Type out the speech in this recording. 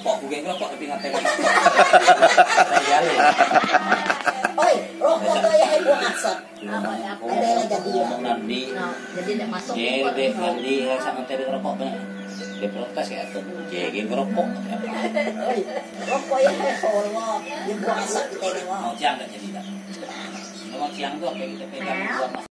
ngerokok, gue ngerokok tapi ngatain. Oi, rokok tuh ya buang asap. Ada yang jadi ya. Nanti. Jadi tidak masuk. Jadi nanti sama tadi ngerokok banyak. Dia protes ya tuh, jadi ngerokok. Oi, rokok ya Allah, dia buang asap kita ini. Mau siang nggak jadi tak? Mau siang tuh apa kita pegang buang.